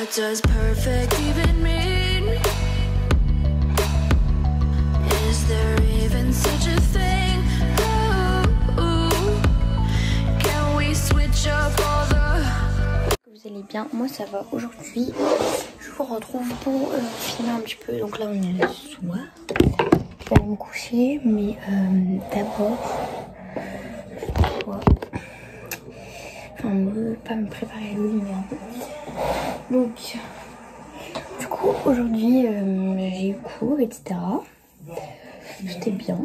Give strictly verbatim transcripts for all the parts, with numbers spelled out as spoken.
What does perfect even mean? Is there even such a thing? Ooh, can we switch up all the... Vous allez bien, moi ça va. Aujourd'hui je vous retrouve pour euh, filmer un petit peu. Donc là on est le soir, je vais aller me coucher, mais euh, d'abord ouais. Enfin, on veut pas me préparer le lit, mais un peu. Donc du coup aujourd'hui euh, j'ai eu cours, etc. C'était bien.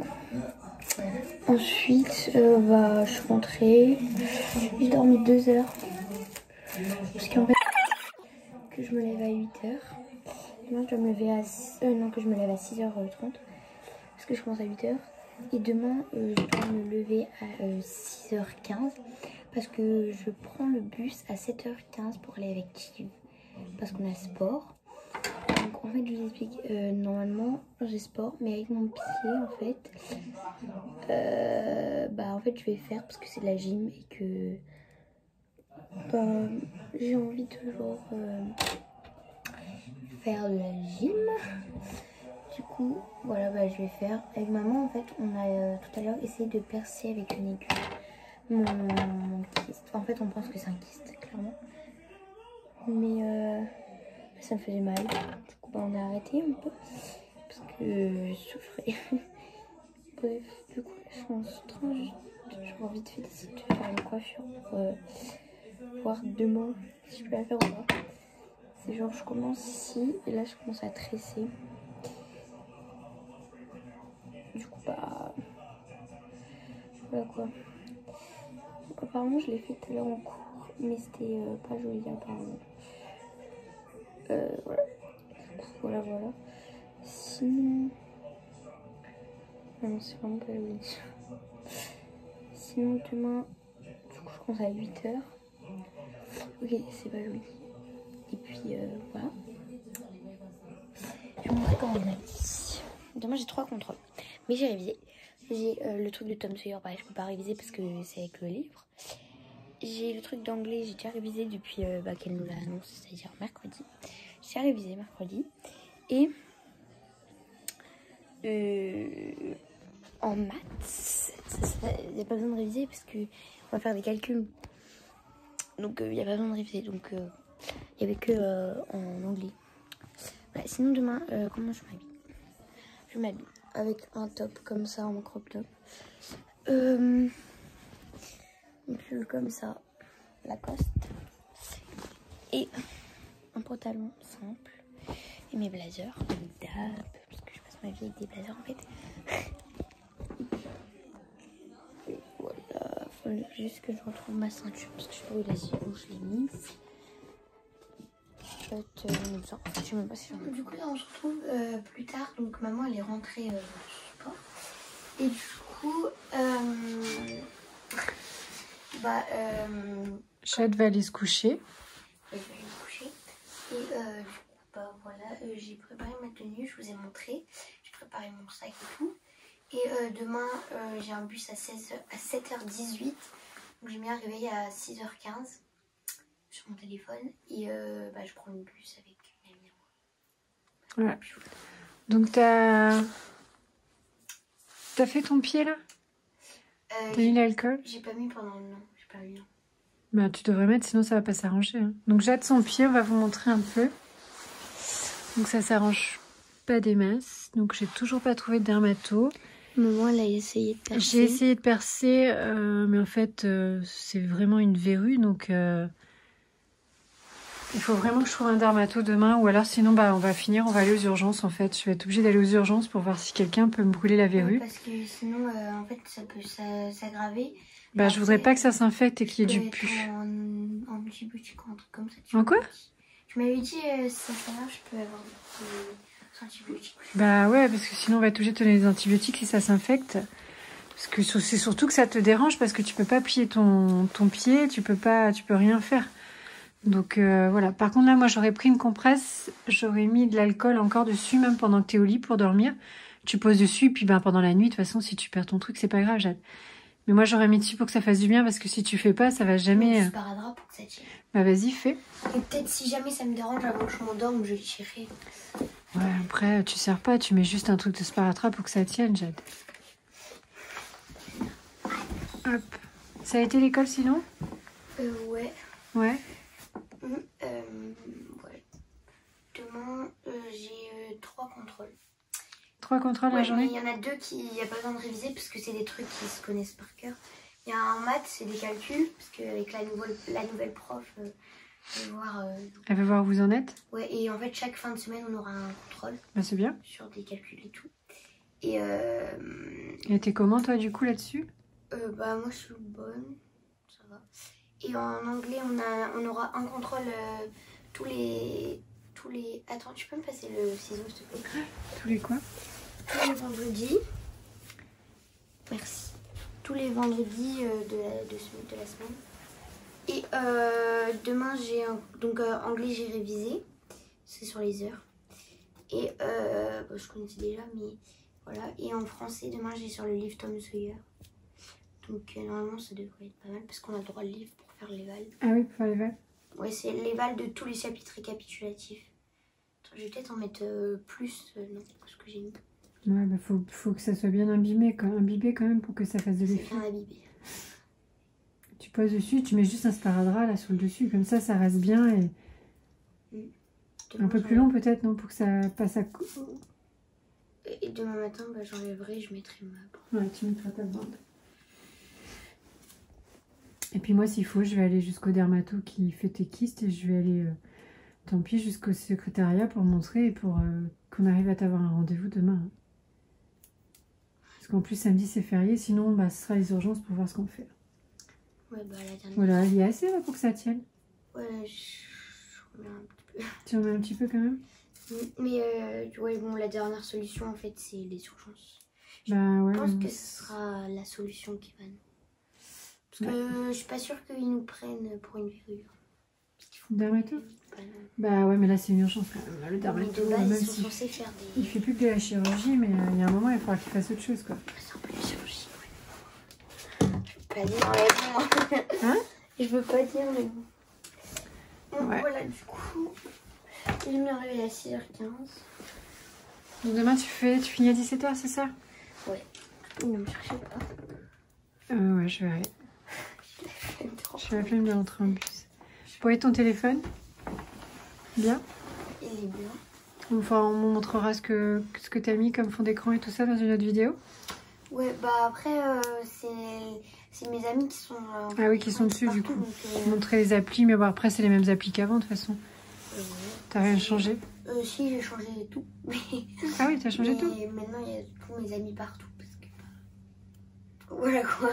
Ensuite euh, bah, je suis rentrée, j'ai dormi deux heures parce qu'en fait que je me lève à huit heures. Demain je dois me lever à six... euh, non que je me lève à six heures trente parce que je commence à huit heures. Et demain euh, je dois me lever à euh, six heures quinze parce que je prends le bus à sept heures quinze pour aller avec Chiv parce qu'on a sport. Donc en fait je vous explique, euh, normalement j'ai sport mais avec mon pied en fait euh, bah en fait je vais faire parce que c'est de la gym et que bah, j'ai envie toujours euh, faire de la gym. Du coup voilà, bah, je vais faire avec maman. En fait on a euh, tout à l'heure essayé de percer avec une aiguille mon, mon kyste. En fait on pense que c'est un kyste clairement, mais euh, ça me faisait mal. Du coup bah, on a arrêté un peu parce que je souffrais. Bref, du coup là, je suis en train juste, j'ai envie de féliciter de faire une coiffure pour euh, voir demain si je peux la faire ou pas. C'est genre je commence ici et là je commence à tresser. Du coup bah voilà quoi. Apparemment je l'ai fait tout à l'heure en cours mais c'était euh, pas joli apparemment. Euh, voilà. Du coup voilà voilà. Sinon... non c'est vraiment pas joli. Sinon demain du coup je commence à huit heures. Ok c'est pas joli. Et puis euh, voilà. Je vais vous montrer comment on a dit. Demain j'ai trois contrôles. Mais j'ai révisé. J'ai euh, le truc de Tom Sawyer, bah, je peux pas réviser parce que c'est avec le livre. J'ai le truc d'anglais, j'ai déjà révisé depuis euh, bah, qu'elle nous l'a annoncé, c'est-à-dire mercredi. J'ai déjà révisé mercredi. Et euh, en maths, il n'y a pas besoin de réviser parce qu'on va faire des calculs. Donc il euh, n'y a pas besoin de réviser. Donc il euh, n'y avait que euh, en anglais. Voilà. Sinon demain, euh, comment je m'habille? Je m'habille avec un top comme ça, en crop top. Euh, un pull comme ça, Lacoste. Et un pantalon simple. Et mes blazers, comme d'hab, parce que je passe ma vie avec des blazers en fait. Et voilà, faut juste que je retrouve ma ceinture parce que je sais pas où, la, où je l'ai mise. Je vais te mettre ça. Je sais même pas si j'en ai. Du coup là on se retrouve euh, plus tard. Donc maman elle est rentrée euh, du sport. Et du coup euh, bah euh, Chad va aller se coucher. Je vais aller me coucher. Et euh, du coup bah voilà, euh, j'ai préparé ma tenue, je vous ai montré. J'ai préparé mon sac et tout. Et euh, demain euh, j'ai un bus à, seize heures, à sept heures dix-huit. Donc j'ai mis un réveil à six heures quinze sur mon téléphone. Et euh, bah, je prends le bus avec mes amis. Ouais. Donc t'as t'as fait ton pied là? euh, T'as mis l'alcool? J'ai pas mis pendant le nom, j'ai pas mis. Bah tu devrais mettre, sinon ça va pas s'arranger. Hein. Donc Jade son pied, on va vous montrer un peu. Donc ça s'arrange pas des masses. Donc j'ai toujours pas trouvé de dermato. Maman elle a essayé de percer. J'ai essayé de percer, euh, mais en fait euh, c'est vraiment une verrue, donc euh, il faut vraiment que je trouve un dermato demain, ou alors sinon bah on va finir, on va aller aux urgences en fait. Je vais être obligée d'aller aux urgences pour voir si quelqu'un peut me brûler la verrue. Ouais, parce que sinon euh, en fait ça peut s'aggraver. Bah après, je voudrais pas que ça s'infecte et qu'il y ait du pu. En, en antibiotique ou un truc comme ça. En quoi? Tu m'avais dit euh, si ça s'arrache, je peux avoir des antibiotiques. Bah ouais, parce que sinon on va être obligé de te donner des antibiotiques si ça s'infecte. Parce que c'est surtout que ça te dérange parce que tu peux pas plier ton, ton pied, tu peux pas, tu peux rien faire. Donc euh, voilà. Par contre là, moi j'aurais pris une compresse, j'aurais mis de l'alcool encore dessus, même pendant que tu es au lit pour dormir. Tu poses dessus, puis ben pendant la nuit, de toute façon, si tu perds ton truc, c'est pas grave, Jade. Mais moi, j'aurais mis dessus pour que ça fasse du bien, parce que si tu fais pas, ça va jamais... Du sparadrap pour que ça tire. Bah vas-y, fais. Et peut-être si jamais ça me dérange avant que je m'endorme, je tirerai. Ouais, après, tu sers pas, tu mets juste un truc de sparadrap pour que ça tienne, Jade. Hop. Ça a été l'école sinon? Euh, ouais. Ouais. Mmh, euh, ouais. Demain, euh, j'ai euh, trois contrôles. Trois contrôles Ouais, la journée? il y en a deux qui n'y a pas besoin de réviser parce que c'est des trucs qui se connaissent par cœur. Il y a un maths, c'est des calculs, parce qu'avec la nouvelle, la nouvelle prof, euh, elle veut voir. Euh, Elle veut voir où vous en êtes? Ouais, et en fait, chaque fin de semaine, on aura un contrôle. Bah c'est bien. Sur des calculs et tout. Et. Euh, et t'es comment toi du coup là-dessus? euh, Bah, moi je suis bonne, ça va. Et en anglais, on, a, on aura un contrôle euh, tous les. Tous les. Attends, tu peux me passer le ciseau s'il te plaît? Tous les quoi? Tous les vendredis. Merci. Tous les vendredis euh, de, la, de, de la semaine. Et euh, demain, j'ai un. Donc, euh, anglais, j'ai révisé. C'est sur les heures. Et euh, bah, je connaissais déjà, mais voilà. Et en français, demain, j'ai sur le livre Tom Sawyer. Donc, euh, normalement, ça devrait être pas mal parce qu'on a le droit de lire pour faire l'éval. Ah oui, pour faire l'éval. Ouais, c'est l'éval de tous les chapitres récapitulatifs. Attends, je vais peut-être en mettre euh, plus, euh, non, que ce que j'ai mis. Ouais, bah faut, faut que ça soit bien imbibé quand, imbibé quand même pour que ça fasse de l'effet. C'est bien imbibé. Tu poses dessus, tu mets juste un sparadrap là sur le dessus, comme ça, ça reste bien et... Demain, un peu plus long peut-être, non? Pour que ça passe à... Et demain matin, bah, j'enlèverai, je mettrai ma bande. Ouais, tu mettras ta bande. Et puis moi, s'il faut, je vais aller jusqu'au dermato qui fait tes kystes et je vais aller, euh, tant pis, jusqu'au secrétariat pour montrer et pour euh, qu'on arrive à t'avoir un rendez-vous demain. Hein. Parce qu'en plus, samedi, c'est férié, sinon, bah, ce sera les urgences pour voir ce qu'on fait. Ouais, bah la dernière. Voilà, il y a assez là pour que ça tienne. Ouais, je remets un petit peu. Tu en mets un petit peu quand même? Mais euh, ouais, bon, la dernière solution, en fait, c'est les urgences. Bah ouais. Je pense mais... que ce sera la solution qui va nous. Parce que ouais. Je suis pas sûre qu'ils nous prennent pour une verrure. Dermato? Bah ouais, mais là c'est une urgence quand même. Là, le dermato, de base, même ils sont si censés faire des... il fait plus que de la chirurgie, mais euh, il y a un moment, il va falloir qu'il fasse autre chose quoi. C'est un peu de chirurgie, ouais. Je veux pas dire, mais bon. Hein? Je veux pas dire, mais bon. Bon, ouais. Voilà, du coup, je me réveille à six heures quinze. Donc demain tu fais, tu finis à dix-sept heures, c'est ça? Ouais. Ne me cherchez pas. Euh, ouais, je verrai. J'ai la flemme de rentrer en bus. Pour ton téléphone? Bien? Il est bien. Enfin, on montrera ce que, ce que tu as mis comme fond d'écran et tout ça dans une autre vidéo. Ouais, bah après, euh, c'est mes amis qui sont... Euh, ah oui, qui sont dessus partout, du coup. Donc, euh... Montrer les applis, mais bon, après, c'est les mêmes applis qu'avant de toute façon. Euh, t'as rien changé? euh, Si, j'ai changé tout. Ah oui, t'as changé mais tout? Maintenant, il y a tous mes amis partout. Parce que... Voilà quoi.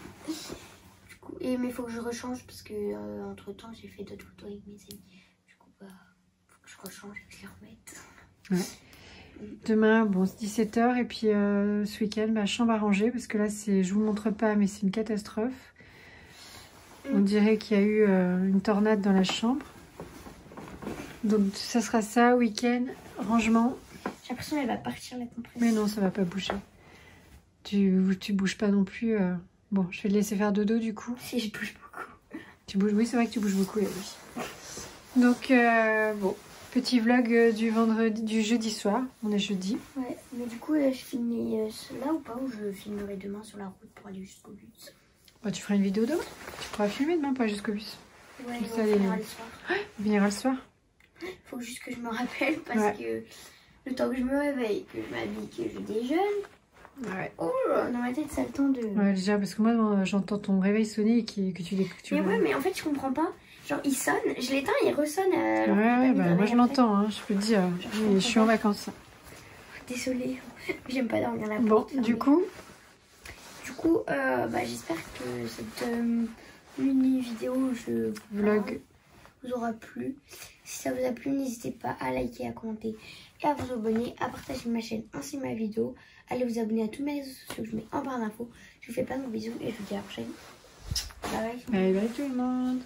Du coup, et, mais il faut que je rechange parce que euh, entre temps, j'ai fait d'autres photos avec mes amis. Du coup, bah, faut que je rechange et que je les remette. Ouais. Demain, bon, c'est dix-sept heures et puis euh, ce week-end, bah, chambre à ranger parce que là, c'est, je vous montre pas, mais c'est une catastrophe. Mm. On dirait qu'il y a eu euh, une tornade dans la chambre. Donc, ça sera ça, week-end, rangement. J'ai l'impression qu'elle va partir la compression. Mais non, ça va pas bouger. Tu, tu bouges pas non plus. Euh... Bon, je vais te laisser faire dodo du coup. Si, je bouge beaucoup. Tu bouges, oui, c'est vrai que tu bouges beaucoup, oui. Donc, euh, bon. Petit vlog du vendredi, du jeudi soir. On est jeudi. Ouais, mais du coup, là, je finis euh, là ou pas? Ou je filmerai demain sur la route pour aller jusqu'au bus? Bah, tu feras une vidéo demain. Tu pourras filmer demain, pas jusqu'au bus. Ouais, on les... venira le soir. Ouais, on venira le soir. Faut juste que je me rappelle parce ouais. que le temps que je me réveille, que je m'habille, que je déjeune. Ouais. Oh, dans ma tête, ça a le temps de... Ouais, déjà, parce que moi, j'entends ton réveil sonner et que, que tu l'écoutes. Mais ouais, mais en fait, je comprends pas. Genre, il sonne, je l'éteins, il ressonne. Euh, ouais, ouais, bah, moi, je l'entends, hein, je peux te dire. Genre, je, je suis pas. en vacances. Désolée, j'aime pas dormir la Bon, porte. du coup Du coup, euh, bah, j'espère que cette euh, mini-vidéo, je... Vlog. vous aura plu. Si ça vous a plu, n'hésitez pas à liker, à commenter et à vous abonner, à partager ma chaîne ainsi ma vidéo. Allez vous abonner à tous mes réseaux sociaux que je mets en barre d'infos. Je vous fais plein de bisous et je vous dis à la prochaine. Bye bye. Bye bye tout le monde.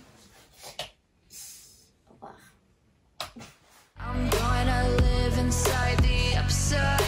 Au revoir. I'm gonna live inside the upside